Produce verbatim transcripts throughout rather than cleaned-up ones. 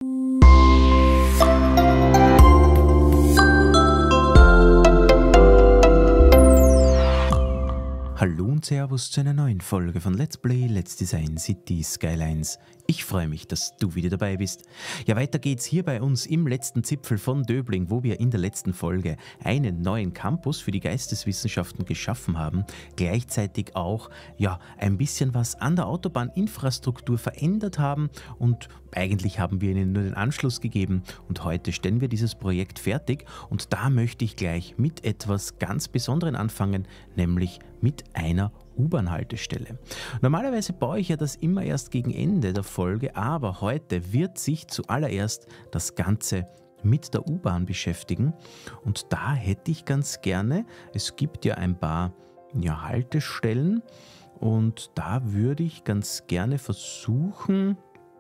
Hallo und Servus zu einer neuen Folge von Let's Play Let's Design City Skylines. Ich freue mich, dass du wieder dabei bist. Ja, weiter geht's hier bei uns im letzten Zipfel von Döbling, wo wir in der letzten Folge einen neuen Campus für die Geisteswissenschaften geschaffen haben. Gleichzeitig auch ja, ein bisschen was an der Autobahninfrastruktur verändert haben und eigentlich haben wir ihnen nur den Anschluss gegeben und heute stellen wir dieses Projekt fertig und da möchte ich gleich mit etwas ganz Besonderem anfangen, nämlich mit einer U-Bahn-Haltestelle. Normalerweise baue ich ja das immer erst gegen Ende der Folge, aber heute wird sich zuallererst das Ganze mit der U-Bahn beschäftigen und da hätte ich ganz gerne, es gibt ja ein paar ja, Haltestellen und da würde ich ganz gerne versuchen,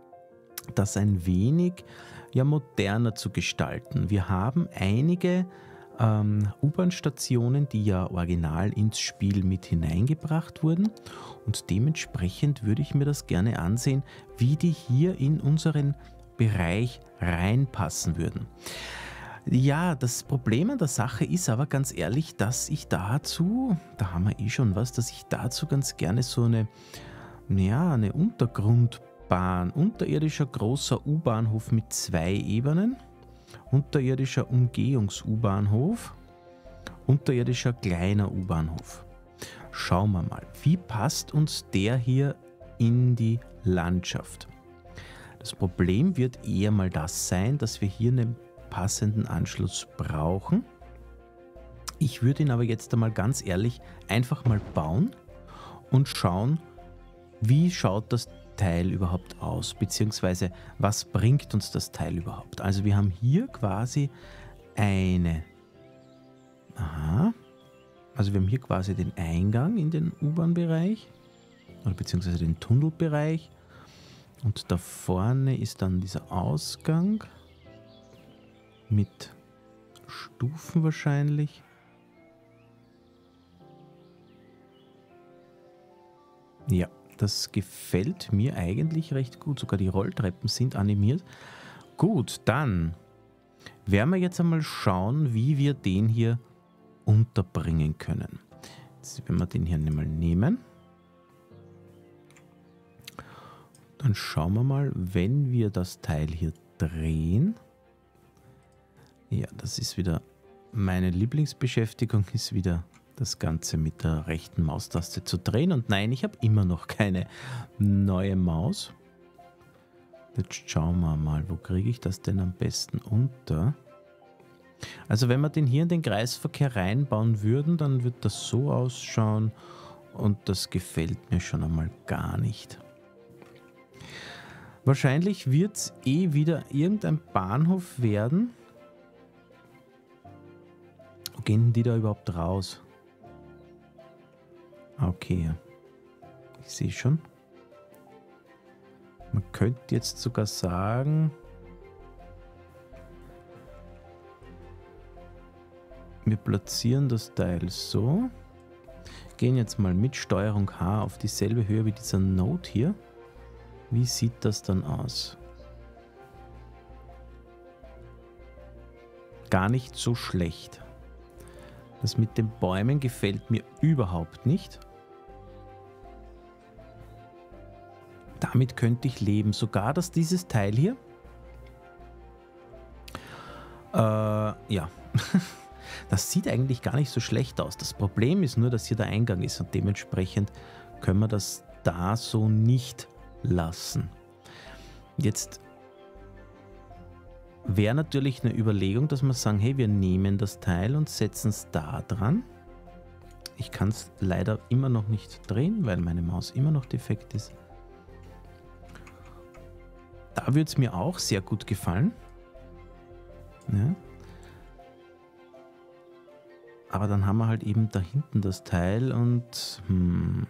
das ein wenig ja, moderner zu gestalten. Wir haben einige ähm, U-Bahn-Stationen, die ja original ins Spiel mit hineingebracht wurden und dementsprechend würde ich mir das gerne ansehen, wie die hier in unseren Bereich reinpassen würden. Ja, das Problem an der Sache ist aber ganz ehrlich, dass ich dazu, da haben wir eh schon was, dass ich dazu ganz gerne so eine, ja, eine Untergrund Bahn, unterirdischer großer U-Bahnhof mit zwei Ebenen, unterirdischer Umgehungs-U-Bahnhof, unterirdischer kleiner U-Bahnhof. Schauen wir mal, wie passt uns der hier in die Landschaft? Das Problem wird eher mal das sein, dass wir hier einen passenden Anschluss brauchen. Ich würde ihn aber jetzt einmal ganz ehrlich einfach mal bauen und schauen, wie schaut das Teil überhaupt aus, beziehungsweise was bringt uns das Teil überhaupt. Also wir haben hier quasi eine, aha, also wir haben hier quasi den Eingang in den U-Bahn-Bereich, oder beziehungsweise den Tunnelbereich und da vorne ist dann dieser Ausgang mit Stufen wahrscheinlich. Ja. Das gefällt mir eigentlich recht gut. Sogar die Rolltreppen sind animiert. Gut, dann werden wir jetzt einmal schauen, wie wir den hier unterbringen können. Jetzt werden wir den hier einmal nehmen. Dann schauen wir mal, wenn wir das Teil hier drehen. Ja, das ist wieder meine Lieblingsbeschäftigung, ist wieder das Ganze mit der rechten Maustaste zu drehen. Und nein, ich habe immer noch keine neue Maus. Jetzt schauen wir mal, wo kriege ich das denn am besten unter? Also wenn wir den hier in den Kreisverkehr reinbauen würden, dann wird das so ausschauen und das gefällt mir schon einmal gar nicht. Wahrscheinlich wird es eh wieder irgendein Bahnhof werden. Wo gehen die da überhaupt raus? Okay, ich sehe schon. Man könnte jetzt sogar sagen, wir platzieren das Teil so, gehen jetzt mal mit Steuerung H auf dieselbe Höhe wie dieser Node hier. Wie sieht das dann aus? Gar nicht so schlecht. Das mit den Bäumen gefällt mir überhaupt nicht. Damit könnte ich leben. Sogar, dass dieses Teil hier... Äh, ja. Das sieht eigentlich gar nicht so schlecht aus. Das Problem ist nur, dass hier der Eingang ist und dementsprechend können wir das da so nicht lassen. Jetzt wäre natürlich eine Überlegung, dass wir sagen, hey, wir nehmen das Teil und setzen es da dran. Ich kann es leider immer noch nicht drehen, weil meine Maus immer noch defekt ist. Da würde es mir auch sehr gut gefallen. Ja. Aber dann haben wir halt eben da hinten das Teil und, hm,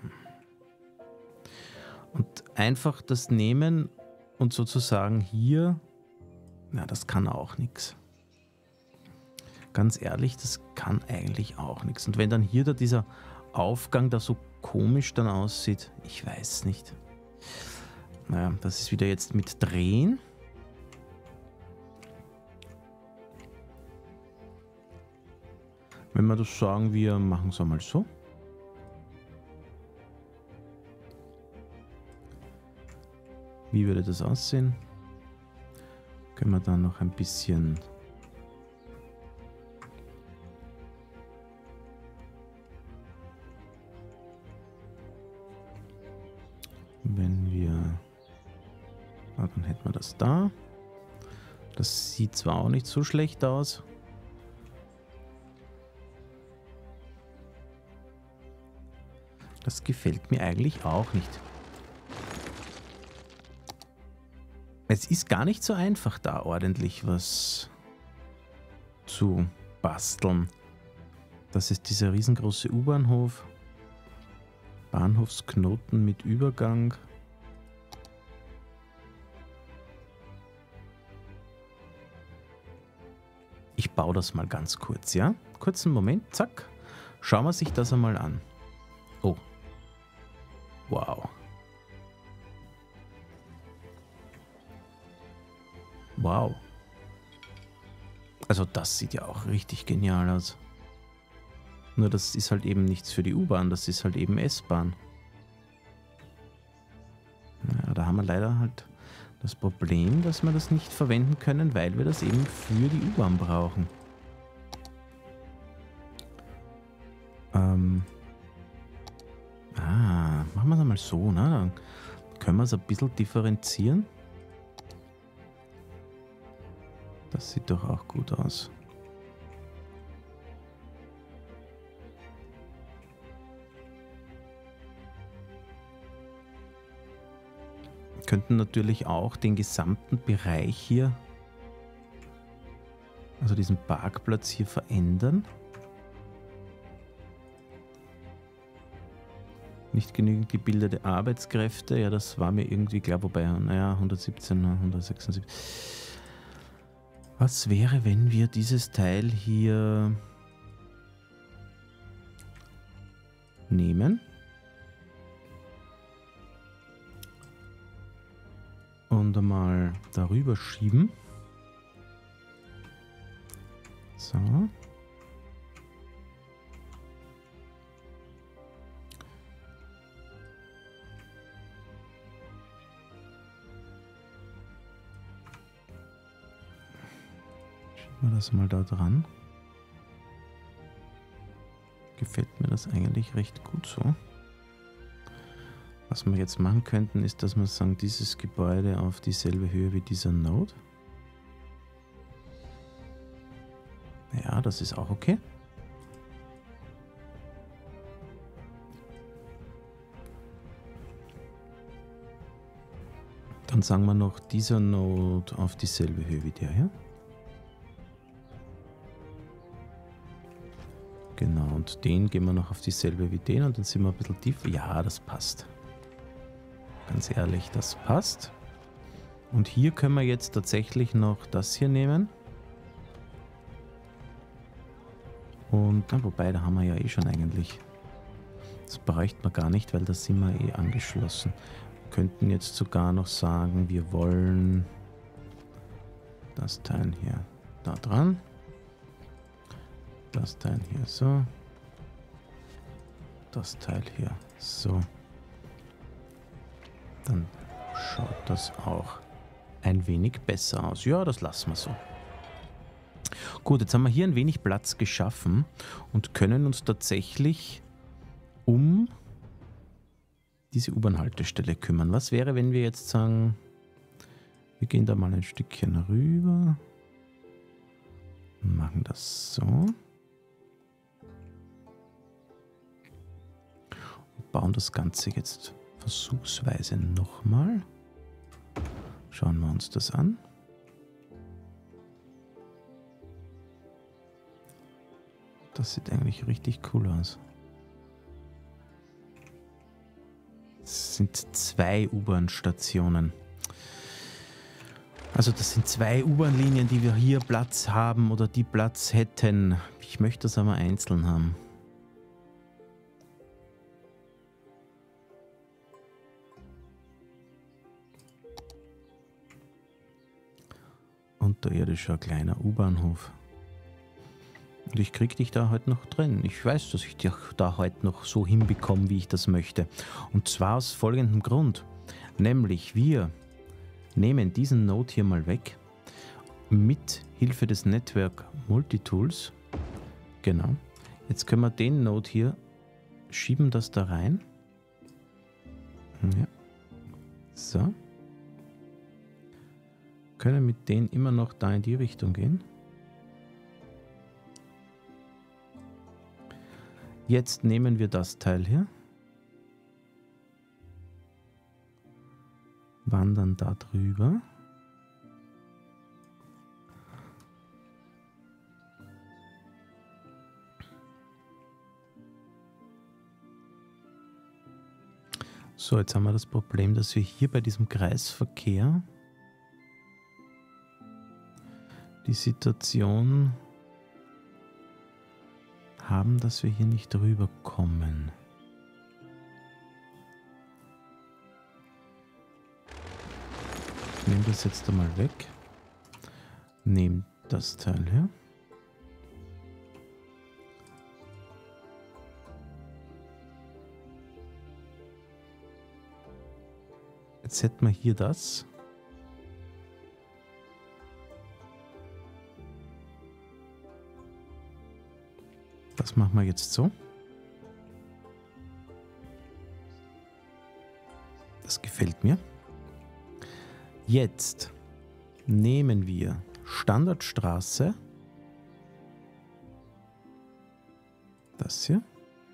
und einfach das nehmen und sozusagen hier, na, das kann auch nichts. Ganz ehrlich, das kann eigentlich auch nichts. Und wenn dann hier da dieser Aufgang da so komisch dann aussieht, ich weiß nicht. Naja, das ist wieder jetzt mit Drehen. Wenn wir das sagen, wir machen es einmal so. Wie würde das aussehen? Können wir dann noch ein bisschen wenn wir ah, dann hätten wir das da. Das sieht zwar auch nicht so schlecht aus. Das gefällt mir eigentlich auch nicht. Es ist gar nicht so einfach, da ordentlich was zu basteln. Das ist dieser riesengroße U-Bahnhof. Bahnhofsknoten mit Übergang. Ich baue das mal ganz kurz, ja? Kurzen Moment, zack. Schauen wir sich das einmal an. Oh. Wow. Wow. Also das sieht ja auch richtig genial aus. Nur das ist halt eben nichts für die U-Bahn, das ist halt eben S-Bahn. Ja, da haben wir leider halt das Problem, dass wir das nicht verwenden können, weil wir das eben für die U-Bahn brauchen. Ähm. Ah, machen wir es einmal so, ne? Dann können wir es ein bisschen differenzieren. Das sieht doch auch gut aus. Wir könnten natürlich auch den gesamten Bereich hier, also diesen Parkplatz hier verändern. Nicht genügend gebildete Arbeitskräfte, ja, das war mir irgendwie klar, wobei, naja, hundertsiebzehn, hundertsechsundsiebzig. Was wäre, wenn wir dieses Teil hier nehmen und einmal darüber schieben? So. Das mal da dran. Gefällt mir das eigentlich recht gut so. Was wir jetzt machen könnten, ist, dass wir sagen, dieses Gebäude auf dieselbe Höhe wie dieser Node. Ja, das ist auch okay. Dann sagen wir noch, dieser Node auf dieselbe Höhe wie der hier. Genau, und den gehen wir noch auf dieselbe wie den und dann sind wir ein bisschen tiefer. Ja, das passt. Ganz ehrlich, das passt. Und hier können wir jetzt tatsächlich noch das hier nehmen. Und, na, wobei, da haben wir ja eh schon eigentlich. Das bräuchte man gar nicht, weil da sind wir eh angeschlossen. Wir könnten jetzt sogar noch sagen, wir wollen das Teil hier da dran. Das Teil hier so. Das Teil hier so. Dann schaut das auch ein wenig besser aus. Ja, das lassen wir so. Gut, jetzt haben wir hier ein wenig Platz geschaffen und können uns tatsächlich um diese U-Bahn-Haltestelle kümmern. Was wäre, wenn wir jetzt sagen, wir gehen da mal ein Stückchen rüber, machen das so. Bauen das Ganze jetzt versuchsweise nochmal. Schauen wir uns das an. Das sieht eigentlich richtig cool aus. Es sind zwei U-Bahn-Stationen. Also das sind zwei U-Bahn-Linien, die wir hier Platz haben oder die Platz hätten. Ich möchte das aber einzeln haben. Unterirdischer kleiner U-Bahnhof. Und ich krieg dich da heute noch drin. Ich weiß, dass ich dich da heute noch so hinbekomme, wie ich das möchte. Und zwar aus folgendem Grund. Nämlich wir nehmen diesen Node hier mal weg. Mit Hilfe des Network Multitools. Genau. Jetzt können wir den Node hier schieben, das da rein. Ja. So. Können mit denen immer noch da in die Richtung gehen. Jetzt nehmen wir das Teil hier. Wandern da drüber. So, jetzt haben wir das Problem, dass wir hier bei diesem Kreisverkehr die Situation haben, dass wir hier nicht rüberkommen. Ich nehme das jetzt einmal weg. Nehme das Teil hier. Jetzt hätten wir hier das. Das machen wir jetzt so. Das gefällt mir. Jetzt nehmen wir Standardstraße. Das hier.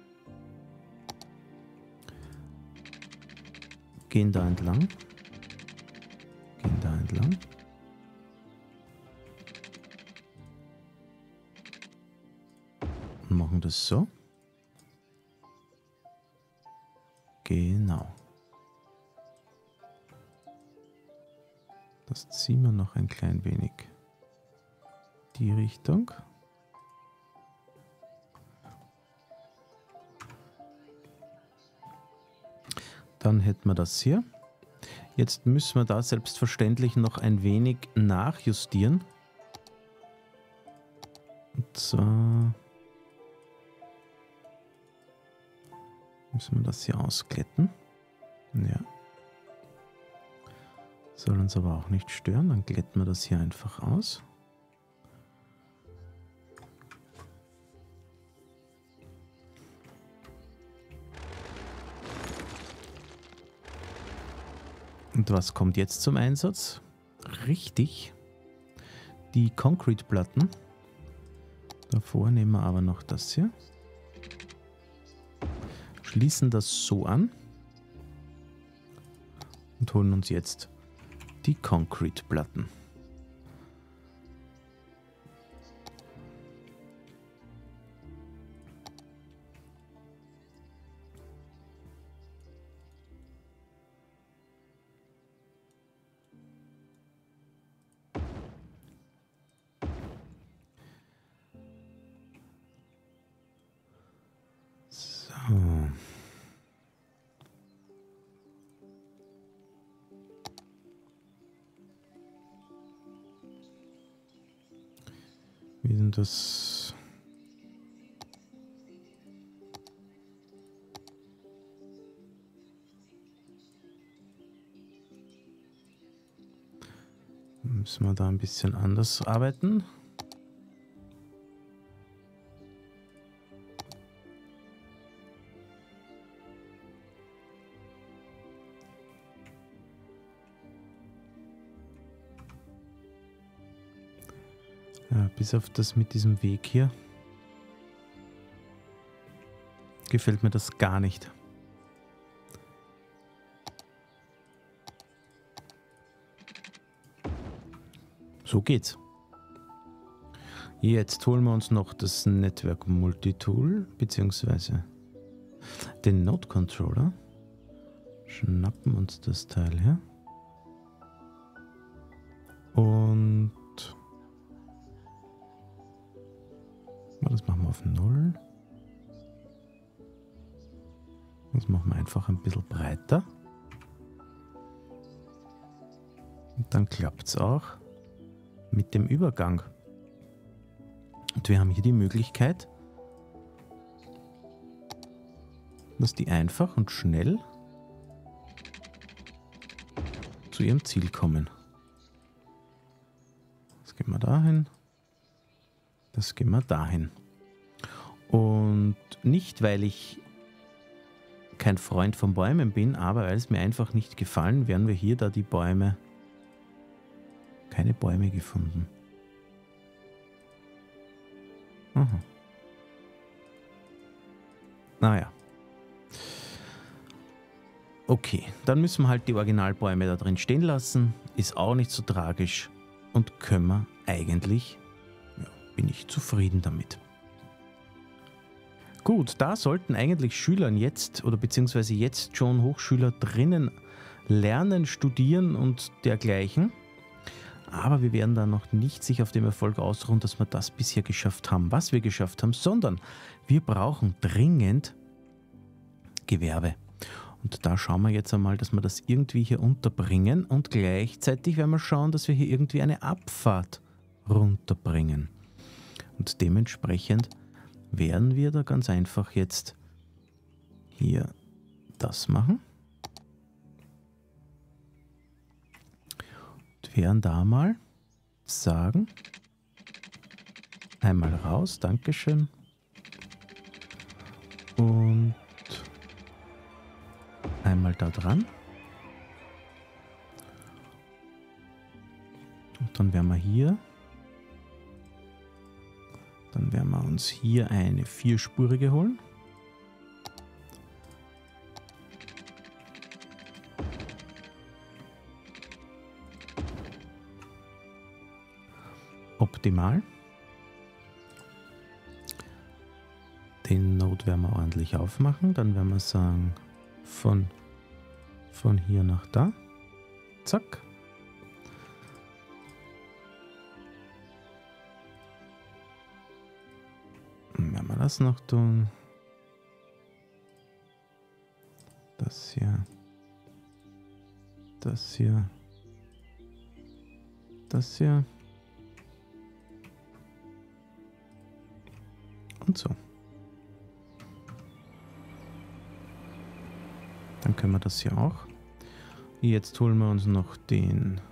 Gehen da entlang. Gehen da entlang. Und machen das so. Genau. Das ziehen wir noch ein klein wenig. Die Richtung. Dann hätten wir das hier. Jetzt müssen wir da selbstverständlich noch ein wenig nachjustieren. Und zwar müssen wir das hier ausglätten. Ja. Soll uns aber auch nicht stören. Dann glätten wir das hier einfach aus. Und was kommt jetzt zum Einsatz? Richtig, die Concrete-Platten. Davor nehmen wir aber noch das hier. Schließen das so an. Und holen uns jetzt die Concrete-Platten. Wie sind das? Müssen wir da ein bisschen anders arbeiten? Ja, bis auf das mit diesem Weg hier gefällt mir das gar nicht. So geht's. Jetzt holen wir uns noch das Network Multitool beziehungsweise den Node Controller. Schnappen uns das Teil her. Und das machen wir auf null. Das machen wir einfach ein bisschen breiter. Und dann klappt es auch mit dem Übergang. Und wir haben hier die Möglichkeit, dass die einfach und schnell zu ihrem Ziel kommen. Das gehen wir dahin. Das gehen wir dahin. Und nicht, weil ich kein Freund von Bäumen bin, aber weil es mir einfach nicht gefallen, werden wir hier da die Bäume... Keine Bäume gefunden. Aha. Naja. Okay, dann müssen wir halt die Originalbäume da drin stehen lassen. Ist auch nicht so tragisch. Und können wir eigentlich, ja, bin ich zufrieden damit. Gut, da sollten eigentlich Schülern jetzt oder beziehungsweise jetzt schon Hochschüler drinnen lernen, studieren und dergleichen. Aber wir werden da noch nicht sich auf dem Erfolg ausruhen, dass wir das bisher geschafft haben, was wir geschafft haben, sondern wir brauchen dringend Gewerbe. Und da schauen wir jetzt einmal, dass wir das irgendwie hier unterbringen und gleichzeitig werden wir schauen, dass wir hier irgendwie eine Abfahrt runterbringen. Und dementsprechend werden wir da ganz einfach jetzt hier das machen. Und werden da mal sagen, einmal raus, Dankeschön. Und einmal da dran. Und dann werden wir hier, dann werden wir uns hier eine vierspurige holen. Optimal. Den Node werden wir ordentlich aufmachen. Dann werden wir sagen, von, von hier nach da. Zack. Dann werden wir das noch tun. Das hier. Das hier. Das hier. Und so. Dann können wir das hier auch. Jetzt holen wir uns noch den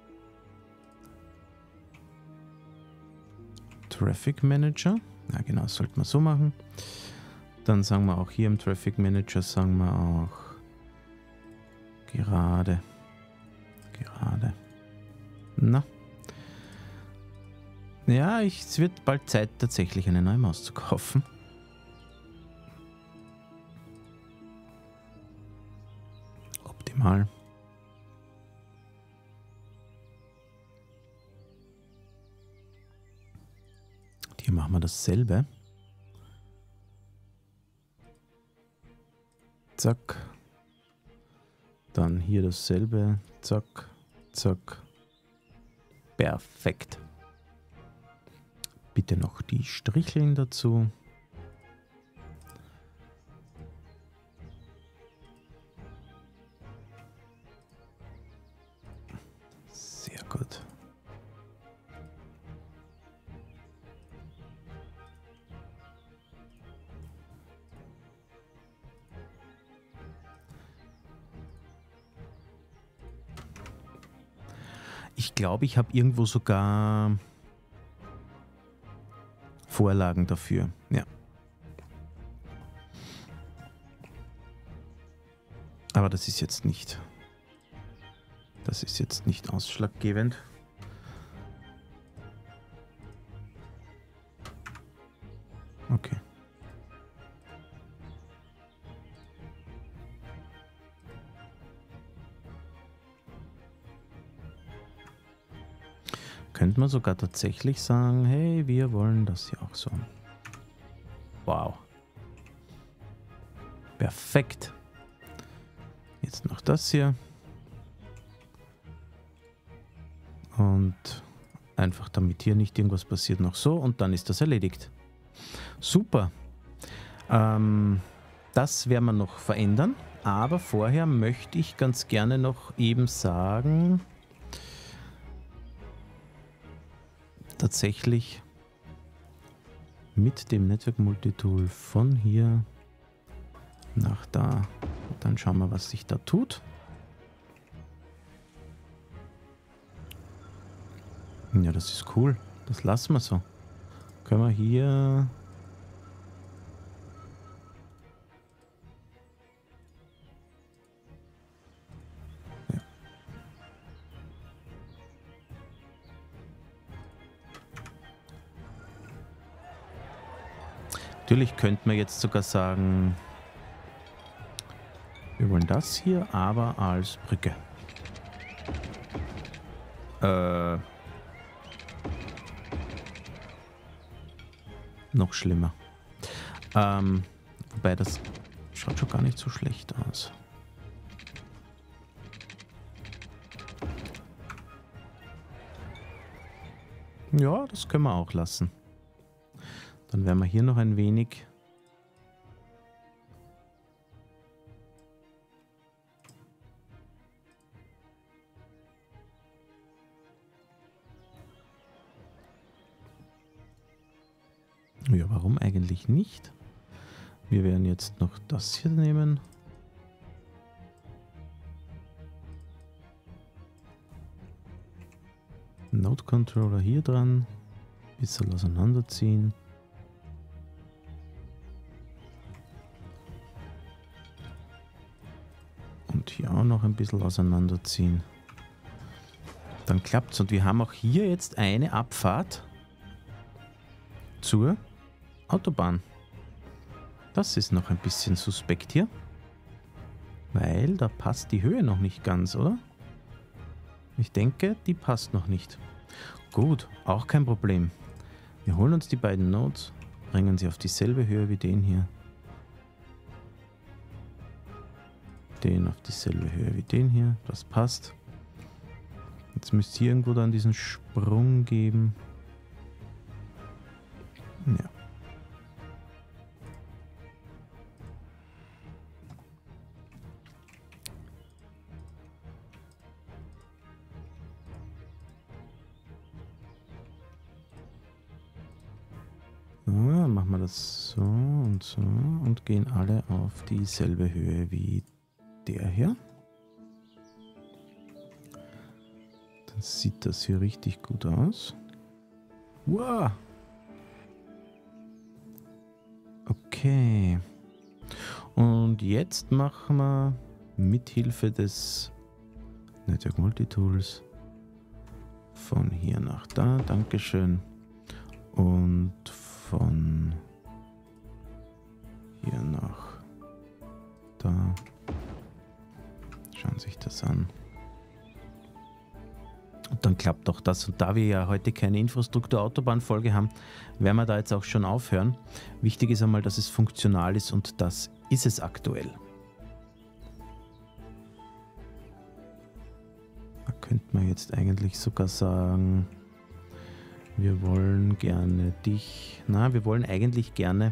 Traffic Manager. Ja genau, das sollten wir so machen. Dann sagen wir auch hier im Traffic Manager, sagen wir auch gerade. Gerade. Na. Ja, ich, es wird bald Zeit, tatsächlich eine neue Maus zu kaufen. Optimal. Hier machen wir dasselbe. Zack. Dann hier dasselbe. Zack, zack. Perfekt. Bitte noch die Stricheln dazu. Sehr gut. Ich glaube, ich habe irgendwo sogar Vorlagen dafür, ja. Aber das ist jetzt nicht, das ist jetzt nicht ausschlaggebend. Okay. Könnte man sogar tatsächlich sagen, hey, wir wollen das hier auch so. Wow. Perfekt. Jetzt noch das hier. Und einfach damit hier nicht irgendwas passiert, noch so. Und dann ist das erledigt. Super. Ähm, das werden wir noch verändern. Aber vorher möchte ich ganz gerne noch eben sagen... Tatsächlich mit dem Network Multitool von hier nach da. Und dann schauen wir, was sich da tut. Ja, das ist cool. Das lassen wir so. Können wir hier... Ja. Natürlich könnte man jetzt sogar sagen, wir wollen das hier, aber als Brücke. Äh... Noch schlimmer. Ähm, wobei das schaut schon gar nicht so schlecht aus. Ja, das können wir auch lassen. Dann werden wir hier noch ein wenig... Ja, warum eigentlich nicht? Wir werden jetzt noch das hier nehmen. Node Controller hier dran. Bisschen auseinanderziehen. Und hier auch noch ein bisschen auseinanderziehen. Dann klappt's. Und wir haben auch hier jetzt eine Abfahrt zur Autobahn. Das ist noch ein bisschen suspekt hier. Weil da passt die Höhe noch nicht ganz, oder? Ich denke, die passt noch nicht. Gut, auch kein Problem. Wir holen uns die beiden Nodes, bringen sie auf dieselbe Höhe wie den hier. Den auf dieselbe Höhe wie den hier. Das passt. Jetzt müsst ihr irgendwo dann diesen Sprung geben. Ja. So, machen wir das so und so und gehen alle auf dieselbe Höhe wie der hier. Dann sieht das hier richtig gut aus. Wow! Okay. Und jetzt machen wir mit Hilfe des Network Multitools von hier nach da. Dankeschön. Und von hier nach da. Schauen sich das an. Und dann klappt auch das. Und da wir ja heute keine Infrastruktur-Autobahn-Folge haben, werden wir da jetzt auch schon aufhören. Wichtig ist einmal, dass es funktional ist und das ist es aktuell. Da könnte man jetzt eigentlich sogar sagen, wir wollen gerne dich... Na, wir wollen eigentlich gerne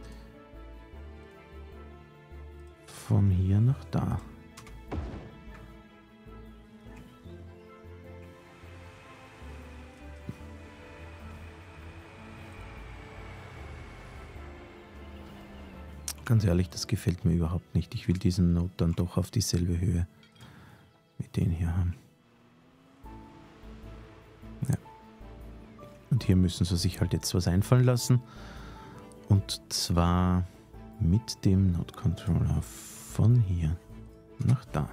von hier nach da. Ganz ehrlich, das gefällt mir überhaupt nicht. Ich will diesen Node dann doch auf dieselbe Höhe wie den hier haben. Ja. Und hier müssen sie sich halt jetzt was einfallen lassen. Und zwar mit dem Node Controller von hier nach da.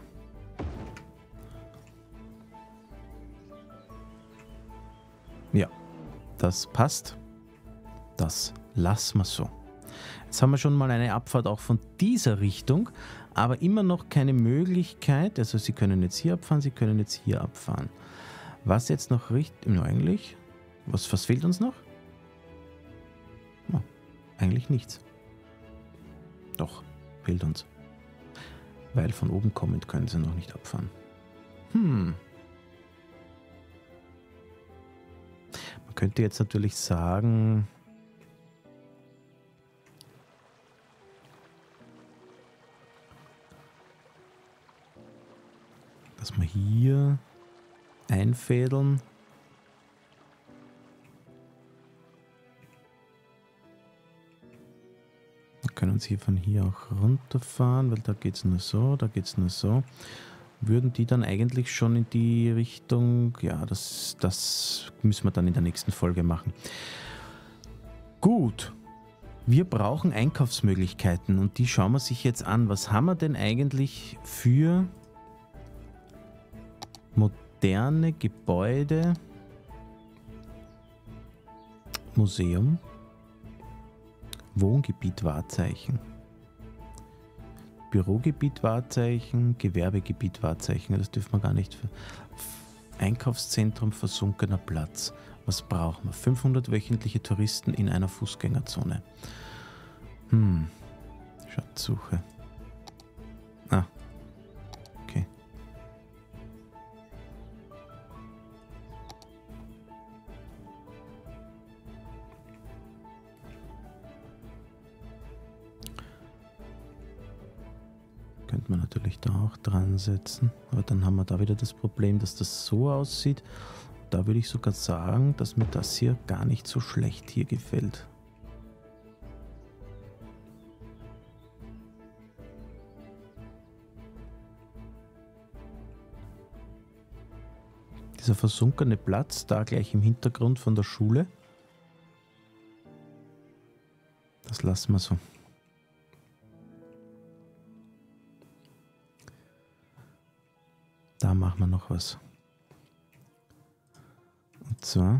Ja, das passt. Das lassen wir so. Jetzt haben wir schon mal eine Abfahrt auch von dieser Richtung, aber immer noch keine Möglichkeit. Also Sie können jetzt hier abfahren, Sie können jetzt hier abfahren. Was jetzt noch richtig... No, eigentlich... Was, was fehlt uns noch? Oh, eigentlich nichts. Doch, fehlt uns. Weil von oben kommend können Sie noch nicht abfahren. Hm. Man könnte jetzt natürlich sagen... dass wir hier einfädeln. können sie von hier auch runterfahren, weil da geht es nur so, da geht es nur so. Würden die dann eigentlich schon in die Richtung, ja, das, das müssen wir dann in der nächsten Folge machen. Gut, wir brauchen Einkaufsmöglichkeiten und die schauen wir sich jetzt an. Was haben wir denn eigentlich für moderne Gebäude? Museum, Wohngebiet Wahrzeichen, Bürogebiet Wahrzeichen, Gewerbegebiet Wahrzeichen, das dürfen wir gar nicht. Einkaufszentrum versunkener Platz. Was brauchen wir? fünfhundert wöchentliche Touristen in einer Fußgängerzone. Hm, Schatzsuche. Ah, okay. Könnte man natürlich da auch dran setzen, aber dann haben wir da wieder das Problem, dass das so aussieht. Da würde ich sogar sagen, dass mir das hier gar nicht so schlecht hier gefällt. Dieser versunkene Platz, da gleich im Hintergrund von der Schule. Das lassen wir so. Da machen wir noch was. Und zwar,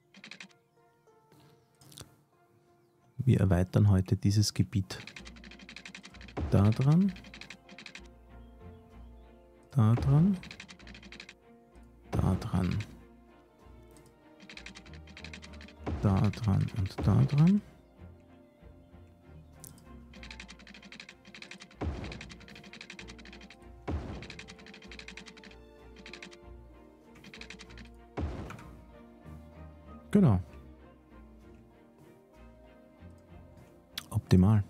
wir erweitern heute dieses Gebiet. Da dran, da dran, da dran, da dran und da dran. Genau. Optimal.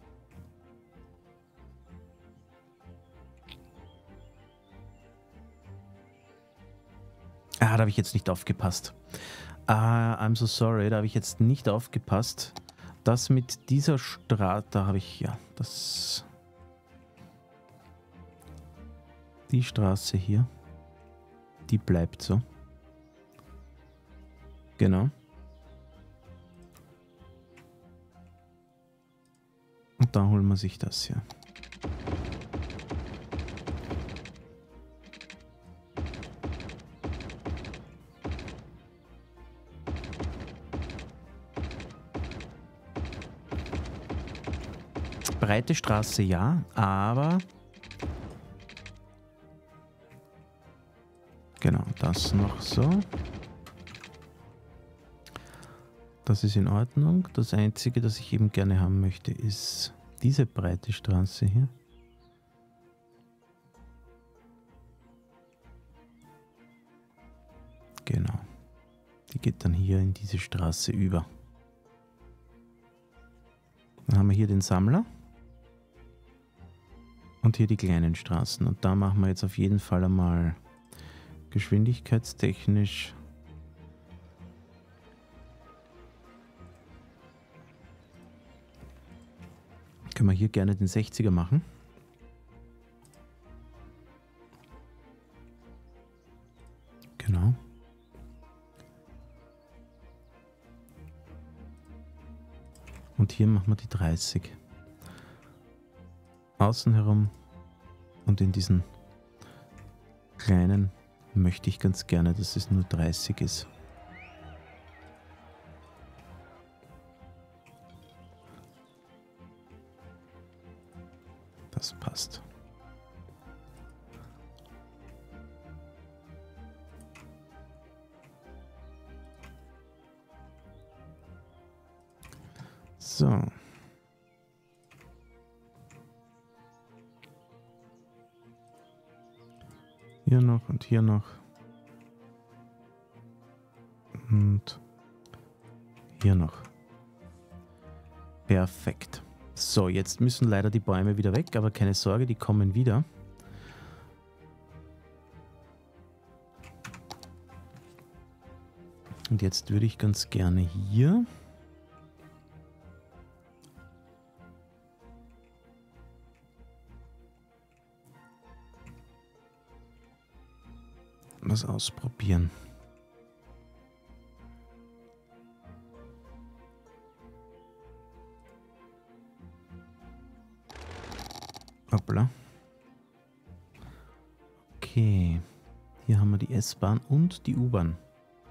Ah, da habe ich jetzt nicht aufgepasst. Ah, I'm so sorry, da habe ich jetzt nicht aufgepasst. Das mit dieser Straße, da habe ich, ja, das... Die Straße hier, die bleibt so. Genau. Und da holen wir sich das hier. Breite Straße ja, aber... Genau, das noch so. Das ist in Ordnung. Das Einzige, das ich eben gerne haben möchte, ist diese breite Straße hier. Genau. Die geht dann hier in diese Straße über. Dann haben wir hier den Sammler. Und hier die kleinen Straßen. Und da machen wir jetzt auf jeden Fall einmal geschwindigkeitstechnisch können wir hier gerne den sechziger machen. Genau. Und hier machen wir die dreißig. Außen herum und in diesen kleinen möchte ich ganz gerne, dass es nur dreißig ist. Das passt. So. Hier noch und hier noch. Und hier noch. Perfekt. So, jetzt müssen leider die Bäume wieder weg, aber keine Sorge, die kommen wieder. Und jetzt würde ich ganz gerne hier was ausprobieren. Hoppla. Okay. Hier haben wir die S-Bahn und die U-Bahn.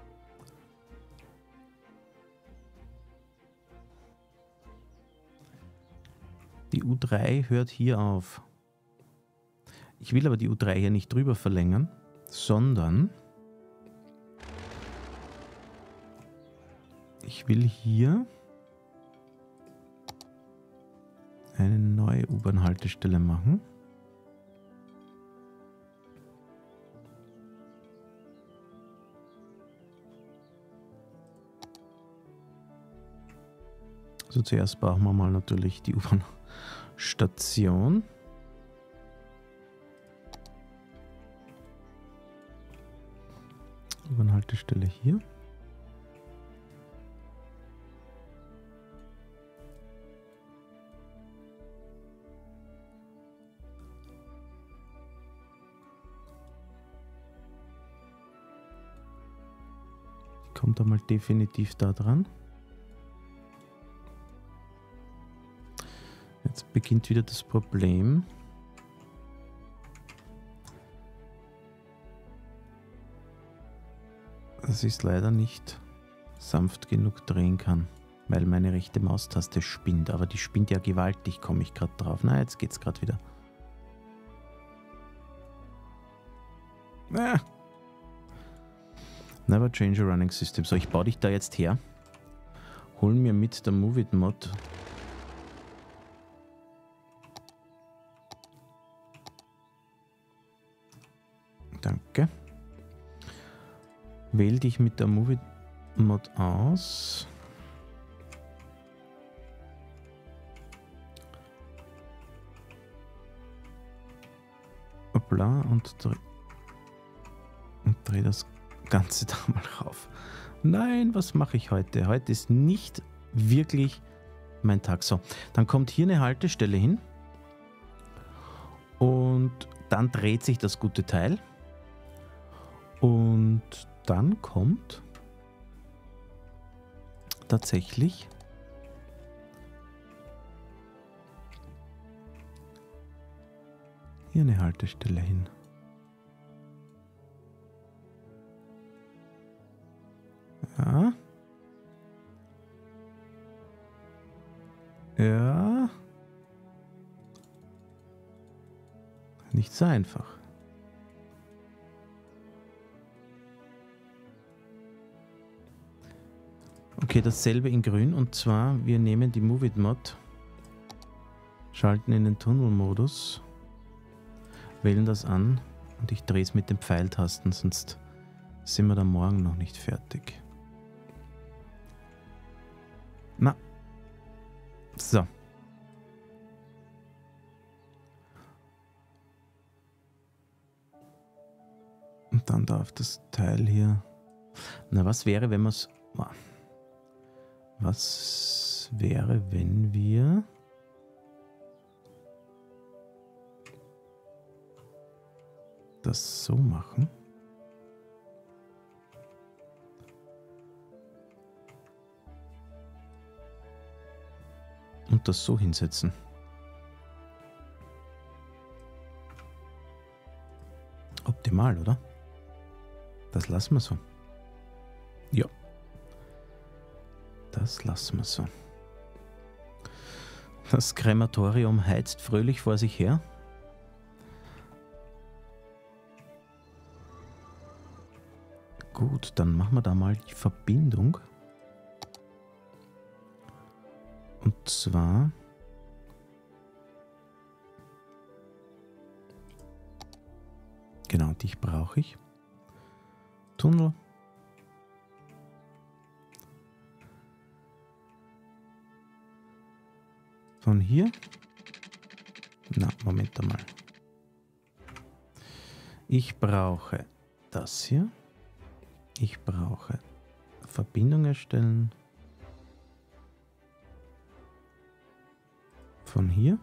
Die U drei hört hier auf. Ich will aber die U drei hier nicht drüber verlängern, sondern ich will hier eine neue U-Bahn-Haltestelle machen. Also zuerst brauchen wir mal natürlich die U-Bahn-Station. U-Bahn-Haltestelle hier. Kommt einmal definitiv da dran. Jetzt beginnt wieder das Problem. Dass ich es leider nicht sanft genug drehen kann, weil meine rechte Maustaste spinnt. Aber die spinnt ja gewaltig, komme ich gerade drauf. Na, jetzt geht's gerade wieder. Ah. Never change a running system. So, ich baue dich da jetzt her. Holen mir mit der Move It Mod Danke. Wähl dich mit der Move It Mod aus. Hoppla, und dreh, und dreh das Ganze da mal rauf. Nein, was mache ich heute? Heute ist nicht wirklich mein Tag. So, dann kommt hier eine Haltestelle hin und dann dreht sich das gute Teil und dann kommt tatsächlich hier eine Haltestelle hin. Ja. Ja. Nicht so einfach. Okay, dasselbe in grün, und zwar wir nehmen die Move It Mod, schalten in den Tunnelmodus, wählen das an und ich drehe es mit den Pfeiltasten, sonst sind wir da morgen noch nicht fertig. Na. So. Und dann darf das Teil hier... Na, was wäre, wenn wir es... Was wäre, wenn wir... das so machen? Und das so hinsetzen. Optimal, oder? Das lassen wir so. Ja. Das lassen wir so. Das Krematorium heizt fröhlich vor sich her. Gut, dann machen wir da mal die Verbindung. Und zwar genau, dich brauche ich. Tunnel. Von hier. Na, Moment einmal. Ich brauche das hier. Ich brauche Verbindung erstellen. Von hier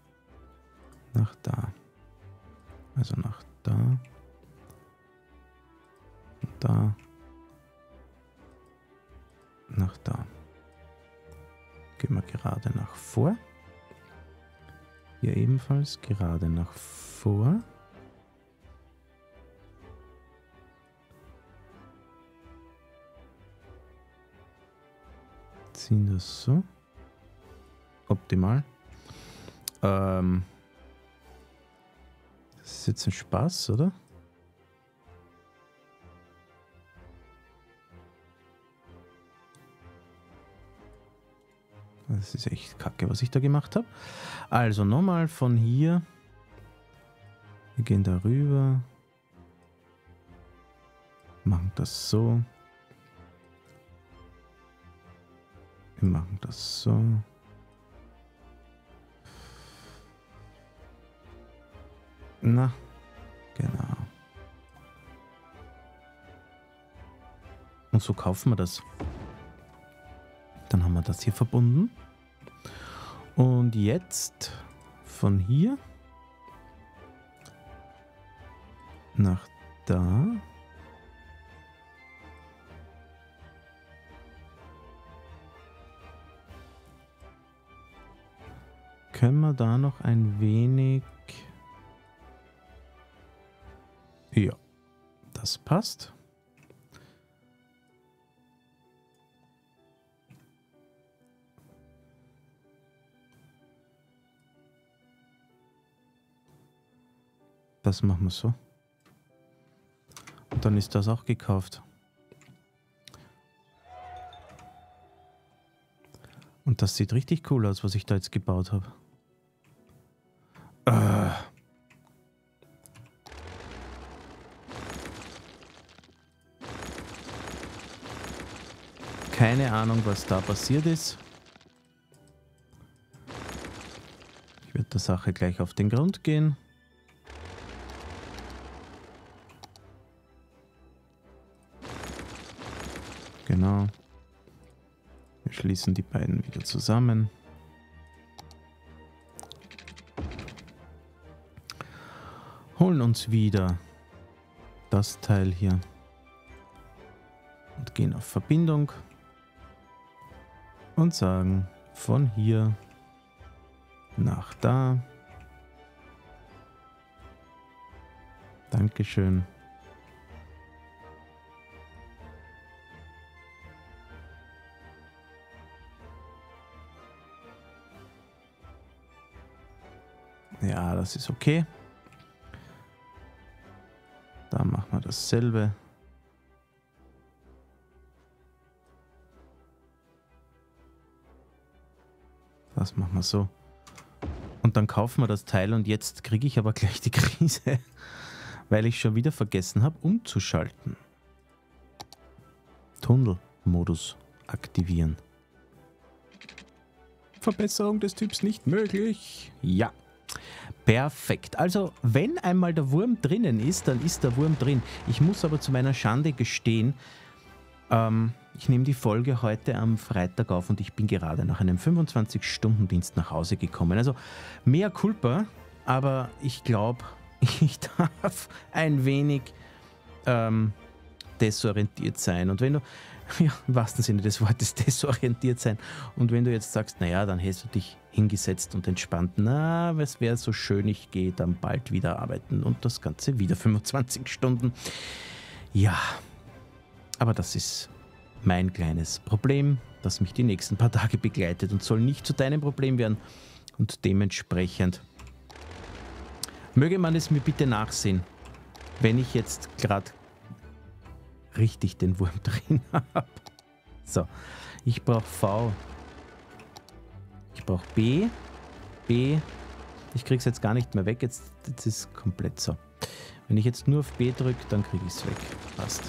nach da. Also nach da. da, nach da. Gehen wir gerade nach vor. Hier ebenfalls gerade nach vor. Ziehen das so. Optimal. Ähm, das ist jetzt ein Spaß, oder? Das ist echt kacke, was ich da gemacht habe. Also nochmal von hier. Wir gehen da rüber. Machen das so. Wir machen das so. Na, genau. Und so kaufen wir das. Dann haben wir das hier verbunden. Und jetzt von hier nach da. Können wir da noch ein wenig... Ja, das passt. Das machen wir so. Und dann ist das auch gekauft. Und das sieht richtig cool aus, was ich da jetzt gebaut habe. Äh. Keine Ahnung, was da passiert ist. Ich werde der Sache gleich auf den Grund gehen. Genau. Wir schließen die beiden wieder zusammen. Holen uns wieder das Teil hier und gehen auf Verbindung und sagen von hier nach da. Dankeschön. Ja, das ist okay. Da machen wir dasselbe. Das machen wir so. Und dann kaufen wir das Teil und jetzt kriege ich aber gleich die Krise, weil ich schon wieder vergessen habe, umzuschalten. Tunnelmodus aktivieren. Verbesserung des Typs nicht möglich. Ja. Perfekt. Also, wenn einmal der Wurm drinnen ist, dann ist der Wurm drin. Ich muss aber zu meiner Schande gestehen, ähm, ich nehme die Folge heute am Freitag auf und ich bin gerade nach einem fünfundzwanzig-Stunden-Dienst nach Hause gekommen. Also, mea culpa, aber ich glaube, ich darf ein wenig ähm, desorientiert sein. Und wenn du, ja, im wahrsten Sinne des Wortes, desorientiert sein. Und wenn du jetzt sagst, naja, dann hättest du dich hingesetzt und entspannt, na, es wäre so schön, ich gehe dann bald wieder arbeiten und das Ganze wieder fünfundzwanzig Stunden. Ja, aber das ist mein kleines Problem, das mich die nächsten paar Tage begleitet und soll nicht zu deinem Problem werden. Und dementsprechend möge man es mir bitte nachsehen, wenn ich jetzt gerade richtig den Wurm drin habe. So, ich brauche V. Ich brauche B. B. Ich kriege es jetzt gar nicht mehr weg. Jetzt, jetzt ist es komplett so. Wenn ich jetzt nur auf B drücke, dann kriege ich es weg. Passt.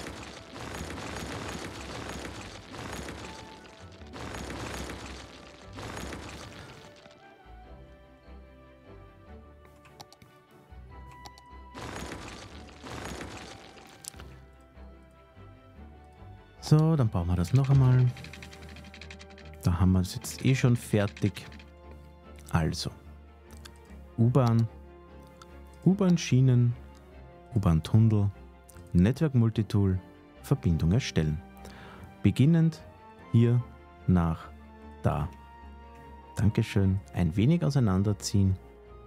So, dann bauen wir das noch einmal. Da haben wir es jetzt eh schon fertig. Also, U-Bahn, U-Bahn-Schienen, U-Bahn-Tunnel, Netzwerk-Multitool, Verbindung erstellen. Beginnend hier nach da. Dankeschön. Ein wenig auseinanderziehen.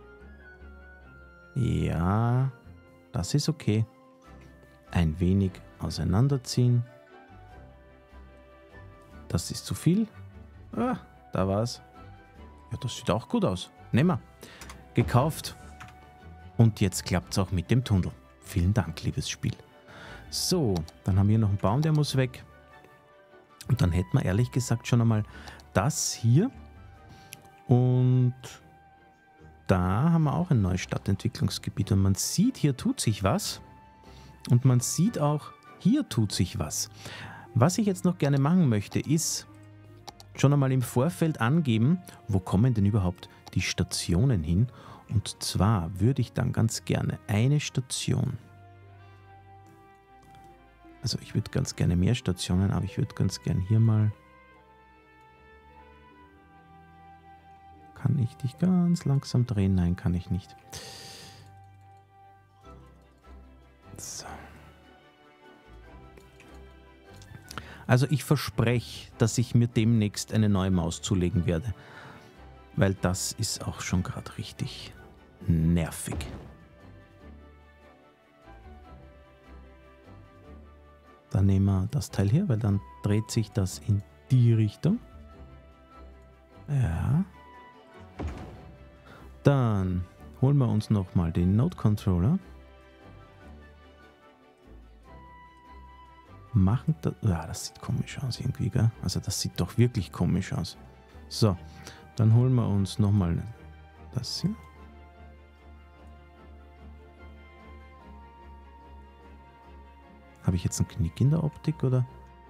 Ja, das ist okay. Ein wenig auseinanderziehen. Das ist zu viel. Ah, da war's. Ja, das sieht auch gut aus. Nehmen wir. Gekauft. Und jetzt klappt es auch mit dem Tunnel. Vielen Dank, liebes Spiel. So, dann haben wir noch einen Baum, der muss weg. Und dann hätten wir ehrlich gesagt schon einmal das hier. Und da haben wir auch ein neues Stadtentwicklungsgebiet. Und man sieht, hier tut sich was. Und man sieht auch, hier tut sich was. Was ich jetzt noch gerne machen möchte, ist schon einmal im Vorfeld angeben, wo kommen denn überhaupt die Stationen hin. Und zwar würde ich dann ganz gerne eine Station. Also ich würde ganz gerne mehr Stationen, aber ich würde ganz gerne hier mal... Kann ich dich ganz langsam drehen? Nein, kann ich nicht. So. Also ich verspreche, dass ich mir demnächst eine neue Maus zulegen werde. Weil das ist auch schon gerade richtig nervig. Dann nehmen wir das Teil hier, weil dann dreht sich das in die Richtung. Ja. Dann holen wir uns nochmal den Node Controller. Machen das... Ja, das sieht komisch aus irgendwie, gell? Also das sieht doch wirklich komisch aus. So, dann holen wir uns nochmal das hier. Habe ich jetzt einen Knick in der Optik, oder?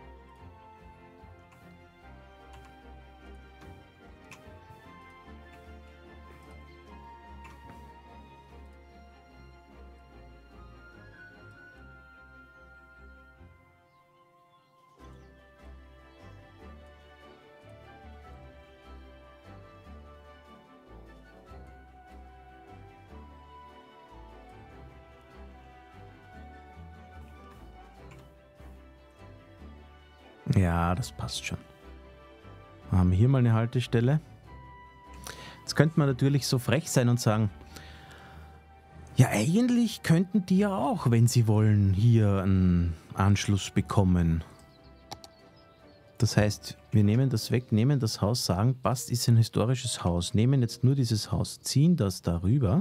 Ja, das passt schon. Wir haben hier mal eine Haltestelle. Jetzt könnte man natürlich so frech sein und sagen, ja, eigentlich könnten die ja auch, wenn sie wollen, hier einen Anschluss bekommen. Das heißt, wir nehmen das weg, nehmen das Haus, sagen, passt, ist ein historisches Haus, nehmen jetzt nur dieses Haus, ziehen das darüber.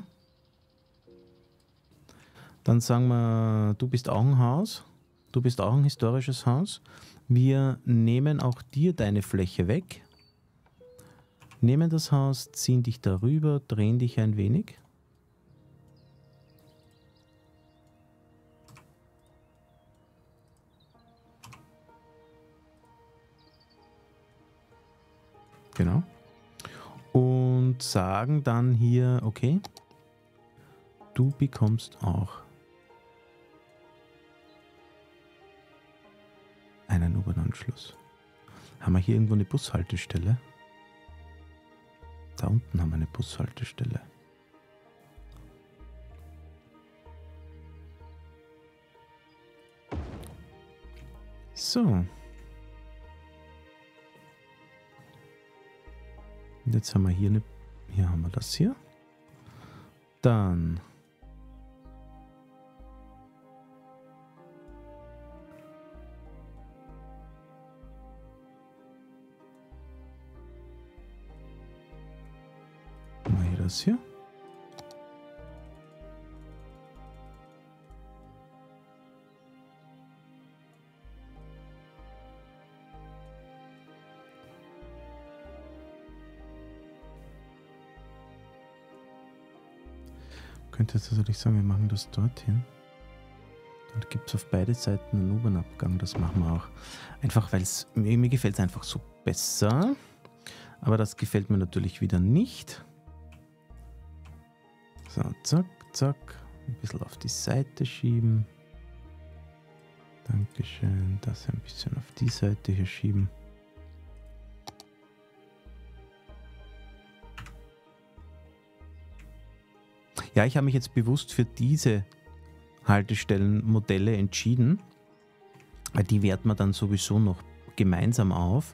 Dann sagen wir, du bist auch ein Haus, du bist auch ein historisches Haus. Wir nehmen auch dir deine Fläche weg, nehmen das Haus, ziehen dich darüber, drehen dich ein wenig. Genau. Und sagen dann hier, okay, du bekommst auch einen U-Bahn-Anschluss. Haben wir hier irgendwo eine Bushaltestelle? Da unten haben wir eine Bushaltestelle. So. Und jetzt haben wir hier eine... Hier haben wir das hier. Dann... Das hier. Könnte jetzt natürlich sagen, wir machen das dorthin. Dann gibt es auf beide Seiten einen U-Bahn-Abgang. Das machen wir auch. Einfach weil es mir, mir gefällt es einfach so besser. Aber das gefällt mir natürlich wieder nicht. So, zack, zack. Ein bisschen auf die Seite schieben. Dankeschön. Das ein bisschen auf die Seite hier schieben. Ja, ich habe mich jetzt bewusst für diese Haltestellenmodelle entschieden, Weil die werten wir dann sowieso noch gemeinsam auf.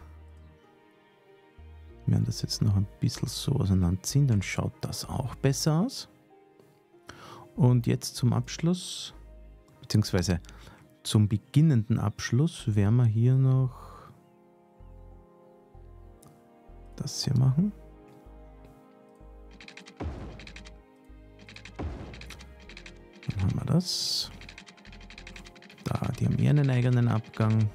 Wir werden das jetzt noch ein bisschen so auseinanderziehen, dann schaut das auch besser aus. Und jetzt zum Abschluss, beziehungsweise zum beginnenden Abschluss, werden wir hier noch das hier machen. Dann haben wir das. Da, die haben eher einen eigenen Abgang.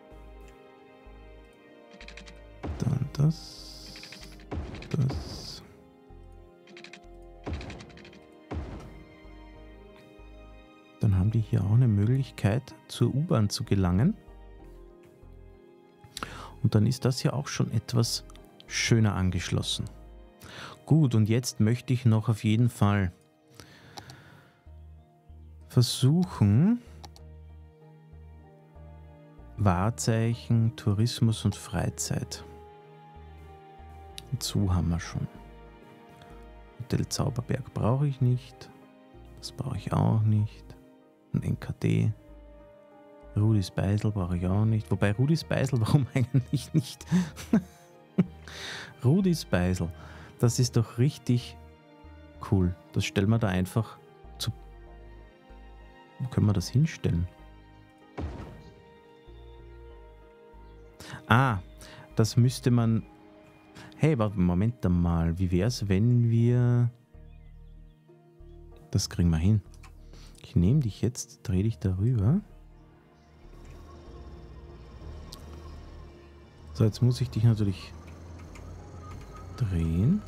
Dann das. Das. Dann haben die hier auch eine Möglichkeit, zur U-Bahn zu gelangen. Und dann ist das hier auch schon etwas schöner angeschlossen. Gut, und jetzt möchte ich noch auf jeden Fall versuchen, Wahrzeichen, Tourismus und Freizeit. Zoo haben wir schon. Hotel Zauberberg brauche ich nicht. Das brauche ich auch nicht. Ein N K D. Rudis Beisel brauche ich auch nicht. Wobei Rudis Beisel, warum eigentlich nicht? Rudis Beisel, das ist doch richtig cool. Das stellen wir da einfach zu. Wo können wir das hinstellen? Ah, das müsste man... Hey, warte, Moment mal. Wie wäre es, wenn wir... Das kriegen wir hin. Ich nehme dich jetzt, drehe dich darüber. So, jetzt muss ich dich natürlich drehen.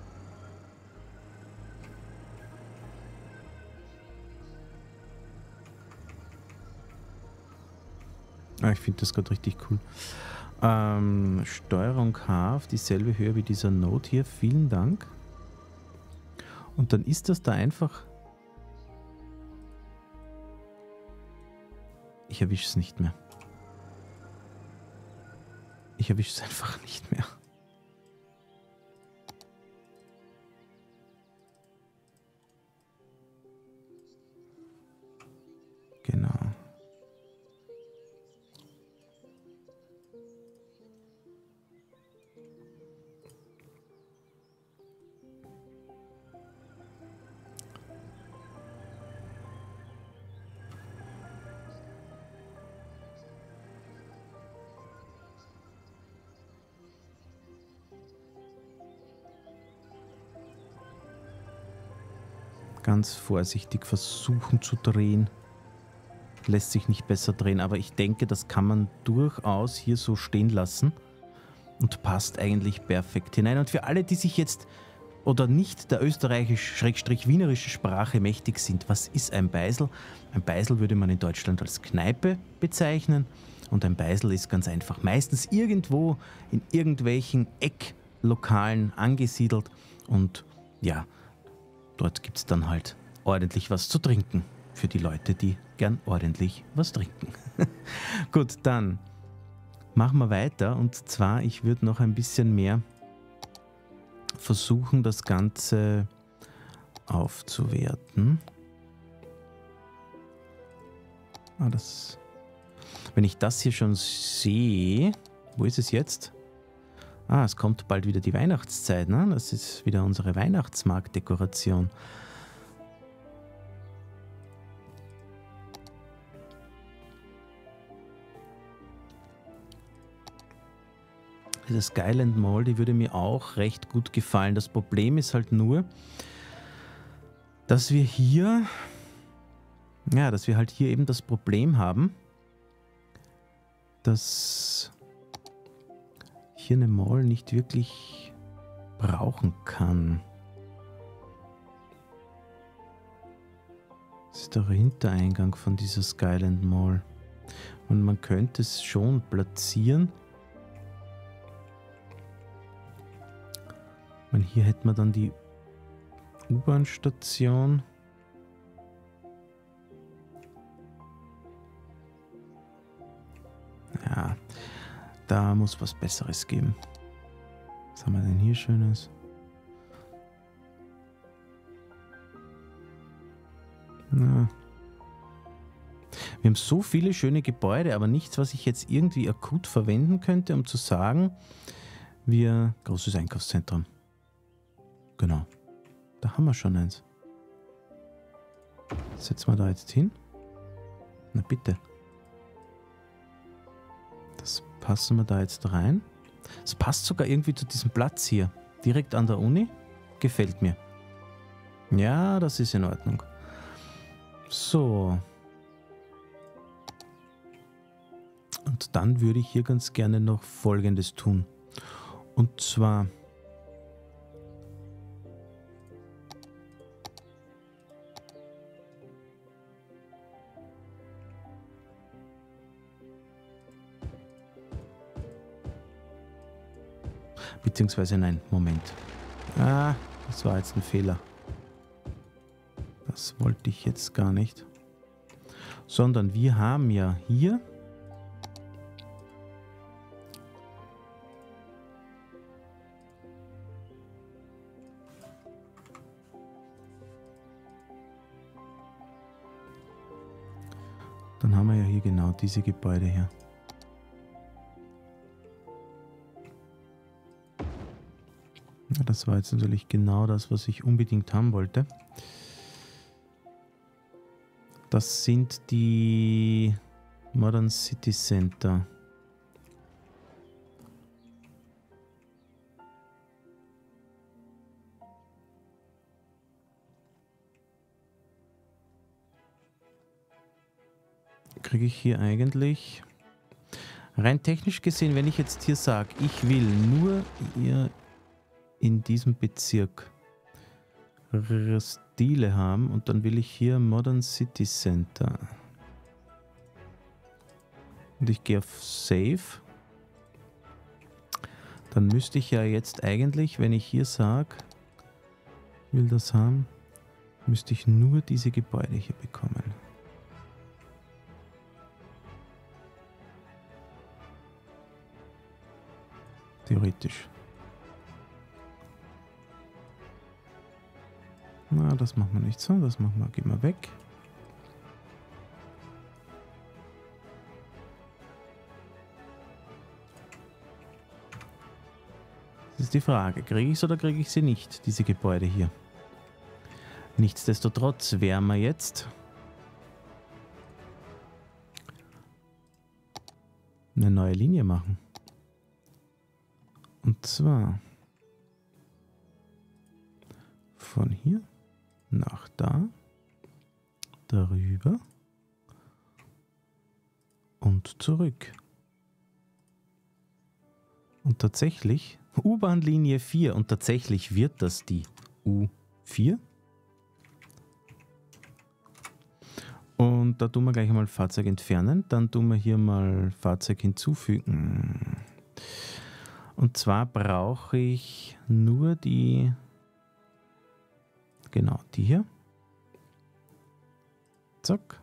Ah, ich finde das gerade richtig cool. Ähm, Steuerung H auf dieselbe Höhe wie dieser Note hier. Vielen Dank. Und dann ist das da einfach... Ich erwische es nicht mehr. Ich erwische es einfach nicht mehr. Genau. Ganz vorsichtig versuchen zu drehen. Lässt sich nicht besser drehen, aber ich denke, das kann man durchaus hier so stehen lassen und passt eigentlich perfekt hinein. Und für alle, die sich jetzt oder nicht der österreichisch-wienerischen Sprache mächtig sind, was ist ein Beisel? Ein Beisel würde man in Deutschland als Kneipe bezeichnen und ein Beisel ist ganz einfach meistens irgendwo in irgendwelchen Ecklokalen angesiedelt und ja, dort gibt es dann halt ordentlich was zu trinken für die Leute, die gern ordentlich was trinken. Gut, dann machen wir weiter und zwar, ich würde noch ein bisschen mehr versuchen, das Ganze aufzuwerten. Ah, das, wenn ich das hier schon sehe, wo ist es jetzt? Ah, es kommt bald wieder die Weihnachtszeit, ne? Das ist wieder unsere Weihnachtsmarktdekoration. Diese Skyland Mall, die würde mir auch recht gut gefallen. Das Problem ist halt nur, dass wir hier, ja, dass wir halt hier eben das Problem haben, dass hier eine Mall nicht wirklich brauchen kann. Das ist der Hintereingang von dieser Skyland Mall. Und man könnte es schon platzieren. Und hier hätten wir dann die U-Bahn-Station. Ja, da muss was Besseres geben. Was haben wir denn hier Schönes? Na. Wir haben so viele schöne Gebäude, aber nichts, was ich jetzt irgendwie akut verwenden könnte, um zu sagen, wir... Großes Einkaufszentrum. Genau. Da haben wir schon eins. Setzen wir da jetzt hin. Na bitte. Das passen wir da jetzt rein. Es passt sogar irgendwie zu diesem Platz hier. Direkt an der Uni. Gefällt mir. Ja, das ist in Ordnung. So. Und dann würde ich hier ganz gerne noch Folgendes tun. Und zwar... Beziehungsweise nein, Moment. Ah, das war jetzt ein Fehler. Das wollte ich jetzt gar nicht. Sondern wir haben ja hier dann haben wir ja hier genau diese Gebäude hier. Ja, das war jetzt natürlich genau das, was ich unbedingt haben wollte. Das sind die Modern City Center. Kriege ich hier eigentlich... Rein technisch gesehen, wenn ich jetzt hier sage, ich will nur hier in diesem Bezirk Stile haben und dann will ich hier Modern City Center. Und ich gehe auf Save. Dann müsste ich ja jetzt eigentlich, wenn ich hier sage, will das haben, müsste ich nur diese Gebäude hier bekommen. Theoretisch. Na, das machen wir nicht so. Das machen wir, gehen wir weg. Das ist die Frage. Kriege ich es oder kriege ich sie nicht, diese Gebäude hier? Nichtsdestotrotz werden wir jetzt eine neue Linie machen. Und zwar von hier nach da, darüber und zurück. Und tatsächlich, U-Bahn-Linie vier, und tatsächlich wird das die U vier. Und da tun wir gleich einmal Fahrzeug entfernen, dann tun wir hier mal Fahrzeug hinzufügen. Und zwar brauche ich nur die... Genau, die hier. Zack.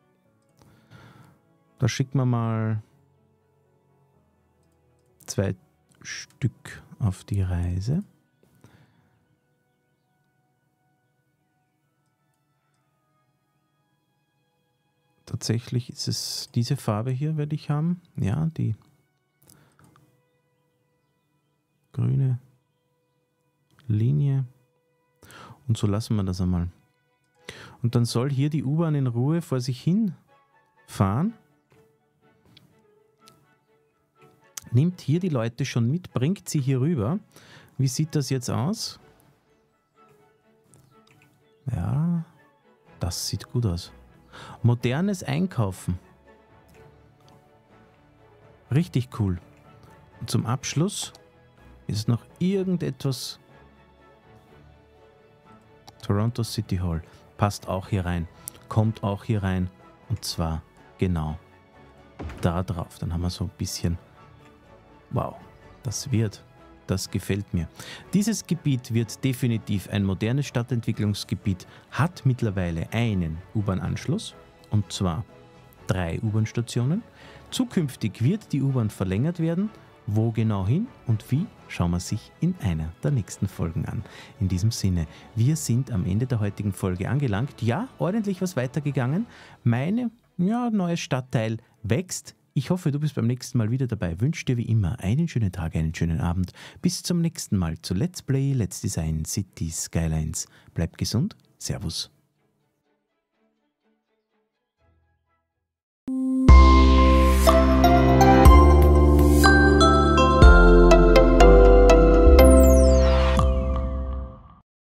Da schicken wir mal zwei Stück auf die Reise. Tatsächlich ist es diese Farbe hier, werde ich haben. Ja, die grüne Linie. Und so lassen wir das einmal. Und dann soll hier die U-Bahn in Ruhe vor sich hin fahren. Nimmt hier die Leute schon mit, bringt sie hier rüber. Wie sieht das jetzt aus? Ja, das sieht gut aus. Modernes Einkaufen. Richtig cool. Und zum Abschluss ist noch irgendetwas... Toronto City Hall passt auch hier rein, kommt auch hier rein und zwar genau da drauf. Dann haben wir so ein bisschen, wow, das wird, das gefällt mir. Dieses Gebiet wird definitiv ein modernes Stadtentwicklungsgebiet, hat mittlerweile einen U-Bahn-Anschluss und zwar drei U-Bahn-Stationen. Zukünftig wird die U-Bahn verlängert werden. Wo genau hin und wie, schauen wir sich in einer der nächsten Folgen an. In diesem Sinne, wir sind am Ende der heutigen Folge angelangt. Ja, ordentlich was weitergegangen. Meine ja, neues Stadtteil wächst. Ich hoffe, du bist beim nächsten Mal wieder dabei. Wünsche dir wie immer einen schönen Tag, einen schönen Abend. Bis zum nächsten Mal zu Let's Play, Let's Design City Skylines. Bleib gesund. Servus.